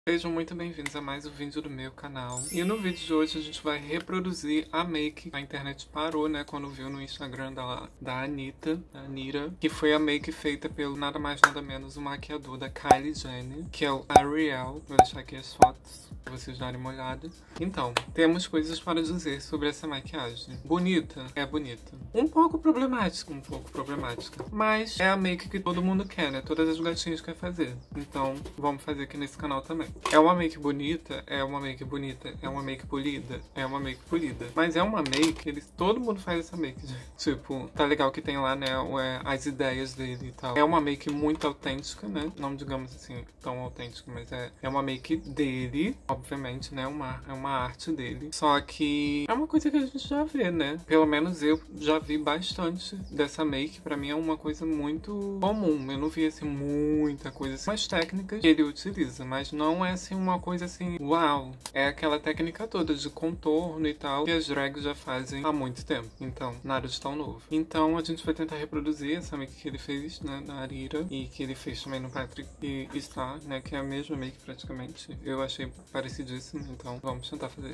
Sejam muito bem-vindos a mais um vídeo do meu canal. E no vídeo de hoje a gente vai reproduzir a make que a internet parou, né, quando viu no Instagram da Anitta, a Anira, que foi a make feita pelo nada mais nada menos o maquiador da Kylie Jenner, que é o Ariel. Vou deixar aqui as fotos pra vocês darem uma olhada. Então, temos coisas para dizer sobre essa maquiagem. Bonita? É bonita. Um pouco problemática, mas é a make que todo mundo quer, né? Todas as gatinhas querem fazer. Então, vamos fazer aqui nesse canal também. É uma make bonita, é uma make bonita, é uma make polida, é uma make polida. Mas é uma make, todo mundo faz essa make, gente. Tipo, tá legal que tem lá, né, as ideias dele e tal. É uma make muito autêntica, né? Não digamos assim, tão autêntica, mas é uma make dele, obviamente, né? É uma arte dele. Só que é uma coisa que a gente já vê, né? Pelo menos eu já vi bastante dessa make. Pra mim é uma coisa muito comum. Eu não vi, assim, muita coisa assim. Umas técnicas que ele utiliza, mas não é assim uma coisa assim, uau, é aquela técnica toda de contorno e tal que as drags já fazem há muito tempo, então nada de tão novo. Então a gente vai tentar reproduzir essa make que ele fez, né, na Arira, e que ele fez também no Patrick Star, né, que é a mesma make praticamente. Eu achei parecidíssimo, então vamos tentar fazer.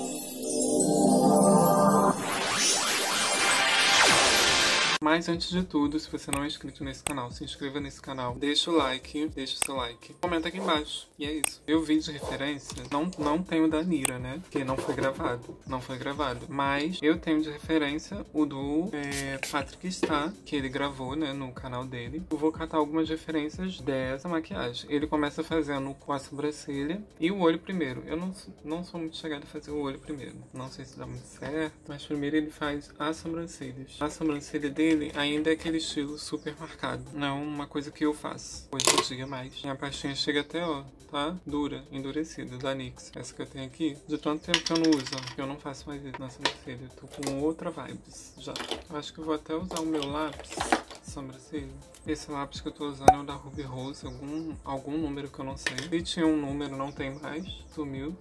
Mas antes de tudo, se você não é inscrito nesse canal, se inscreva nesse canal, deixa o like, deixa o seu like, comenta aqui embaixo, e é isso. Eu vi de referência, não tenho da Nira, né, que não foi gravado, mas eu tenho de referência o do Patrick Star, que ele gravou, né, no canal dele. Eu vou catar algumas referências dessa maquiagem. Ele começa fazendo com a sobrancelha e o olho primeiro. Eu não sou muito chegada a fazer o olho primeiro, não sei se dá muito certo, mas primeiro ele faz as sobrancelhas. A sobrancelha dele ainda é aquele estilo super marcado. Não é uma coisa que eu faço hoje em dia mais. Minha pastinha chega até, ó, tá dura, endurecida, da NYX. Essa que eu tenho aqui, de tanto tempo que eu não uso, que eu não faço mais isso na sobrancelha. Eu tô com outra vibes já. Eu acho que eu vou até usar o meu lápis de sobrancelha. Esse lápis que eu tô usando é o da Ruby Rose, algum número que eu não sei. E tinha um número, não tem mais, sumiu.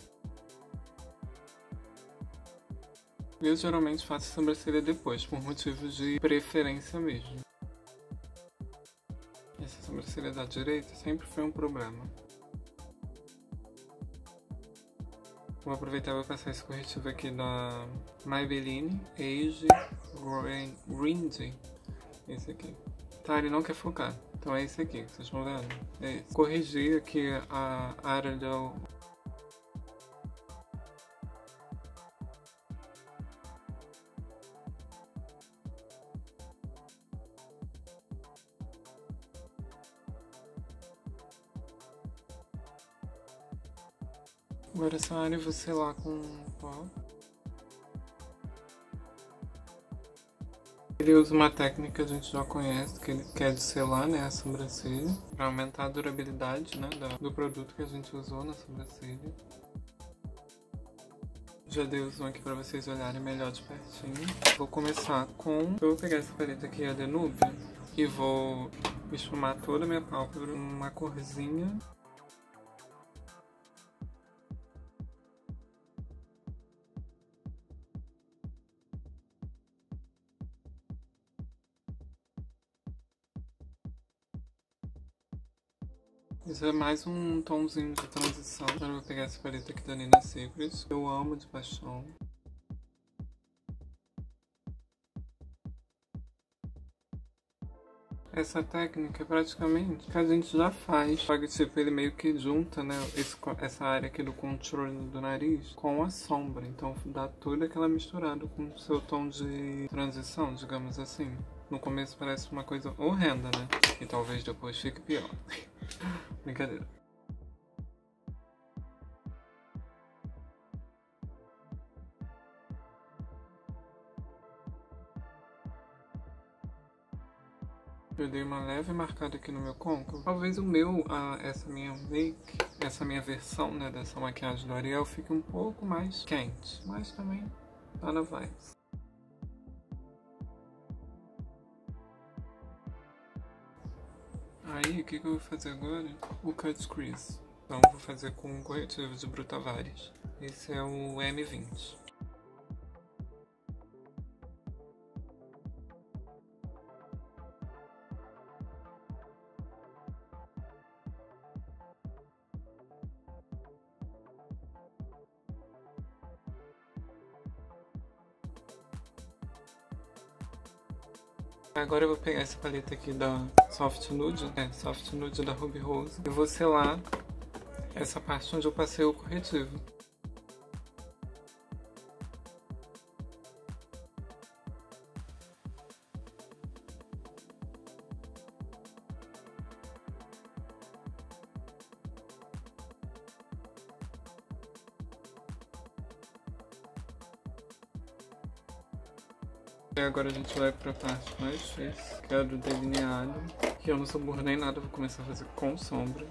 Eu geralmente faço a sobrancelha depois, por motivos de preferência mesmo. Essa sobrancelha da direita sempre foi um problema. Vou aproveitar e vou passar esse corretivo aqui da Maybelline Age Grande. Esse aqui. Tá, ele não quer focar. Então é esse aqui, que vocês estão vendo? É esse. Corrigir aqui a área do... Agora essa área eu vou selar com pó. Ele usa uma técnica que a gente já conhece, que ele quer de selar, né, a sobrancelha, para aumentar a durabilidade, né, do produto que a gente usou na sobrancelha. Já dei o zoom aqui para vocês olharem melhor de pertinho. Vou começar com... Eu vou pegar essa paleta aqui, a Danube, e vou esfumar toda a minha pálpebra uma corzinha. Isso é mais um tomzinho de transição. Agora eu vou pegar essa paleta aqui da Nina Secrets. Eu amo de paixão. Essa técnica praticamente que a gente já faz. Só que tipo, ele meio que junta, né, essa área aqui do controle do nariz com a sombra. Então dá toda aquela misturada com o seu tom de transição, digamos assim. No começo parece uma coisa horrenda, né? E talvez depois fique pior. Brincadeira. Eu dei uma leve marcada aqui no meu côncavo. Talvez essa minha versão, né, dessa maquiagem do Ariel fique um pouco mais quente. Mas também tá na vibes. Aí, o que eu vou fazer agora? O Cut Crease. Então, vou fazer com um corretivo de Brutavares. Esse é o M20. Agora eu vou pegar essa paleta aqui da Soft Nude, Soft Nude da Ruby Rose, e vou selar essa parte onde eu passei o corretivo. E agora a gente vai pra parte mais difícil, que é a do delineado, que eu não subornei nada, vou começar a fazer com sombra.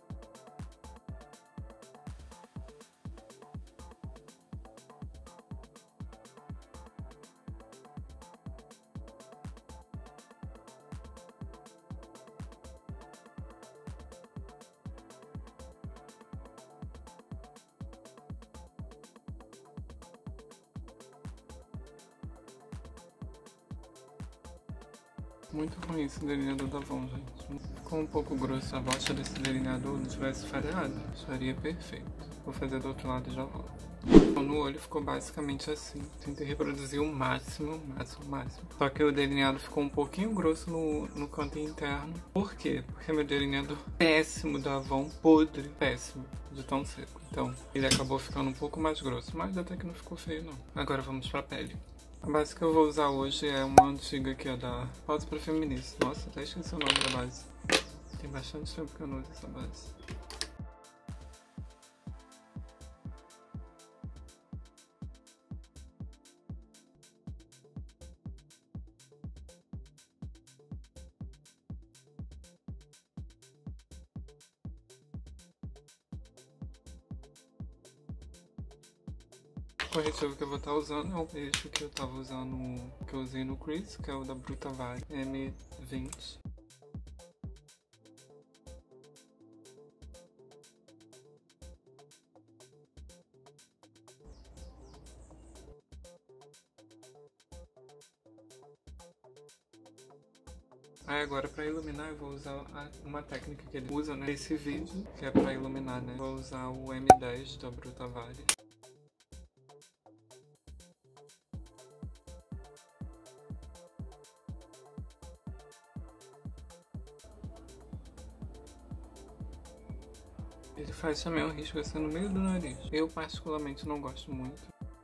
Muito ruim esse delineador da Avon, gente. Ficou um pouco grosso. A bosta desse delineador não tivesse falhado, estaria perfeito. Vou fazer do outro lado e já volto. Então, no olho ficou basicamente assim. Tentei reproduzir o máximo. Só que o delineado ficou um pouquinho grosso no canto interno. Por quê? Porque meu delineador péssimo da Avon, podre, péssimo, de tão seco. Então, ele acabou ficando um pouco mais grosso, mas até que não ficou feio, não. Agora vamos pra pele. A base que eu vou usar hoje é uma antiga que é da Pausa para Feminista. Nossa, até esqueci o nome da base. Tem bastante tempo que eu não uso essa base. O corretivo que eu vou estar usando é o mesmo que eu tava usando, que eu usei no Crease, que é o da Bruta Vale M20. Aí agora pra iluminar eu vou usar uma técnica que ele usa nesse vídeo, que é pra iluminar, né? Vou usar o M10 da Bruta Vale. Ele faz também um risco assim no meio do nariz. Eu particularmente não gosto muito.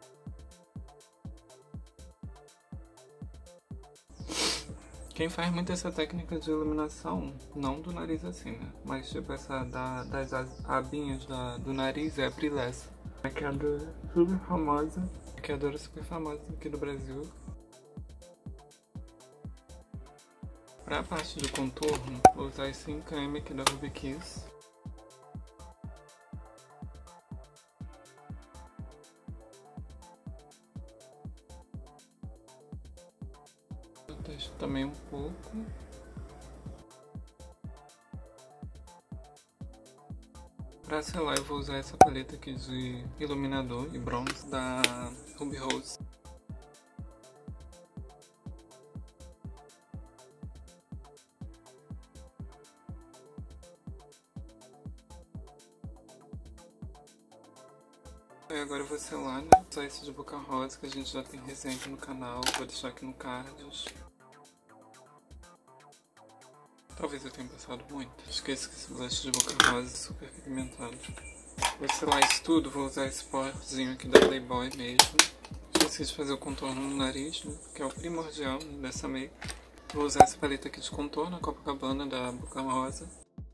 Quem faz muito essa técnica de iluminação, não do nariz assim, né? Mas tipo essa das abinhas do nariz é a Brilessa. A maquiadora super famosa. Maquiadora super famosa aqui do Brasil. Pra parte do contorno, vou usar esse creme aqui da Ruby Kiss. Também um pouco. Pra selar eu vou usar essa paleta aqui de iluminador e bronze da Ruby Rose. E agora eu vou selar, né? Só esse de Boca Rosa que a gente já tem resenha aqui no canal. Vou deixar aqui no card. Talvez eu tenha passado muito. Esqueça que esse blush de Boca Rosa é super pigmentado. Vou selar isso tudo, vou usar esse porzinho aqui da Playboy mesmo. Esqueci de fazer o contorno no nariz, né? Que é o primordial dessa make. Vou usar essa paleta aqui de contorno, a Copacabana da Boca Rosa.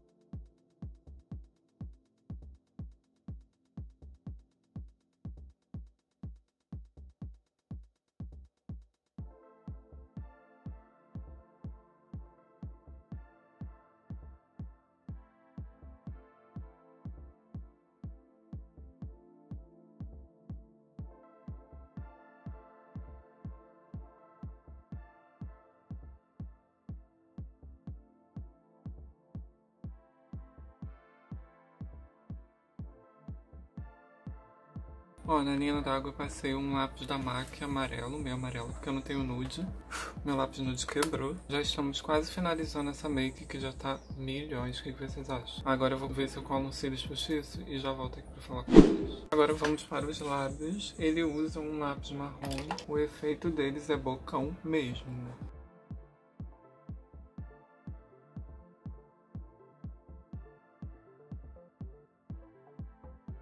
Ó, na linha d'água eu passei um lápis da MAC amarelo, meio amarelo, porque eu não tenho nude. Meu lápis nude quebrou. Já estamos quase finalizando essa make, que já tá milhões. O que vocês acham? Agora eu vou ver se eu colo um cílios postiço e já volto aqui pra falar com vocês. Agora vamos para os lábios. Ele usa um lápis marrom. O efeito deles é bocão mesmo, né?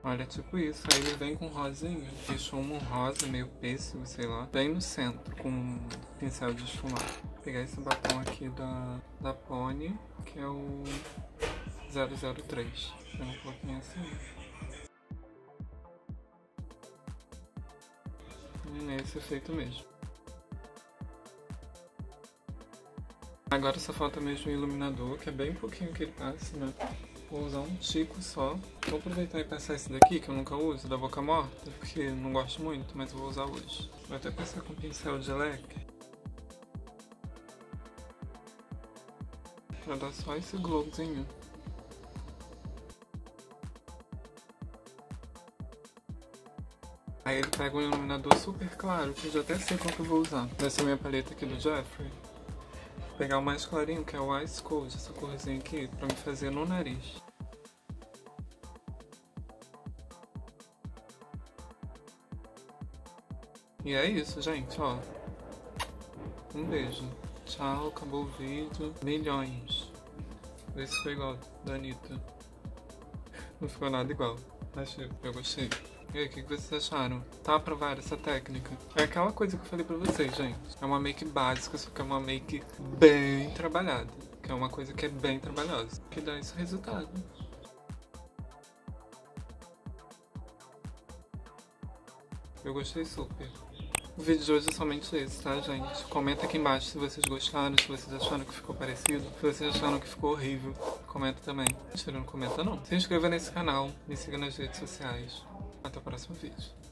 Olha, tipo isso. Aí ele vem com rosinha. Deixou um rosa, meio pêssego, sei lá. Bem no centro, com um pincel de esfumar. Vou pegar esse batom aqui da Pony, que é o 003. É um pouquinho assim. E é esse efeito mesmo. Agora só falta mesmo o iluminador, que é bem pouquinho que ele passa, né? Vou usar um tico só. Vou aproveitar e passar esse daqui, que eu nunca uso, da Boca Morta, porque não gosto muito, mas vou usar hoje. Vou até passar com pincel de leque. Pra dar só esse glowzinho. Aí ele pega um iluminador super claro, que eu já até sei qual que eu vou usar. Dessa minha paleta aqui do Jeffree. Vou pegar o mais clarinho, que é o Ice Cold, essa corzinha aqui, pra me fazer no nariz. E é isso, gente, ó. Um beijo. Tchau, acabou o vídeo. Milhões. Vê se ficou igual da Anitta. Não ficou nada igual. Mas eu gostei. E aí, o que vocês acharam? Tá aprovada essa técnica? É aquela coisa que eu falei pra vocês, gente. É uma make básica, só que é uma make bem trabalhada. Que é uma coisa que é bem trabalhosa. Que dá esse resultado. Eu gostei super. O vídeo de hoje é somente esse, tá, gente? Comenta aqui embaixo se vocês gostaram, se vocês acharam que ficou parecido, se vocês acharam que ficou horrível. Comenta também. Mentira, não comenta não. Se inscreva nesse canal, me siga nas redes sociais. Até o próximo vídeo.